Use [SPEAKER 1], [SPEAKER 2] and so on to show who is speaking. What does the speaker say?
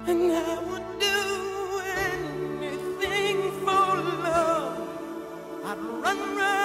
[SPEAKER 1] And I would do anything for love. I'd run, run.